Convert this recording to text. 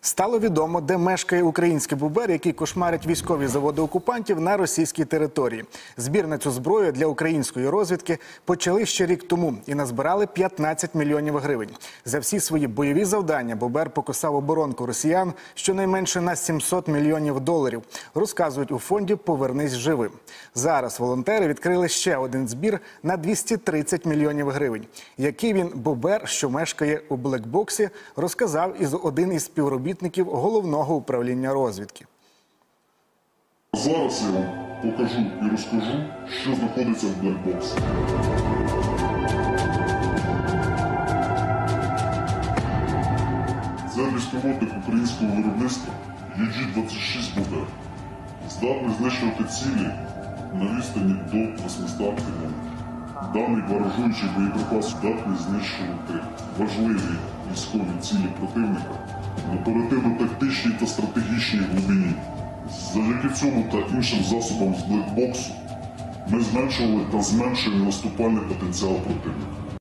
Стало відомо, де мешкає український бубер, який кошмарить військові заводи окупантів на російській території. Збір на цю зброю для української розвідки почали ще рік тому і назбирали 15 мільйонів гривень. За всі свої бойові завдання бубер покосав оборонку росіян щонайменше на 700 мільйонів доларів. Розказують у фонді «Повернись живим». Зараз волонтери відкрили ще один збір на 230 мільйонів гривень. Який він бубер, що мешкає у блекбоксі, розказав один із співробітників Головного управління розвідки. Зараз я вам покажу і розкажу, що знаходиться в блекбоксі. Це безпілотник українського виробництва UG-26 «Бубер». Здатний знищувати цілі на відстані до 800 км. Даний баражуючий боєприпас здатний знищувати важливі військові цілі противника на оперативно-тактичній та стратегічній глибині. Завдяки цьому та іншим засобам з блекбоксу ми зменшували та зменшуємо наступальний потенціал противника.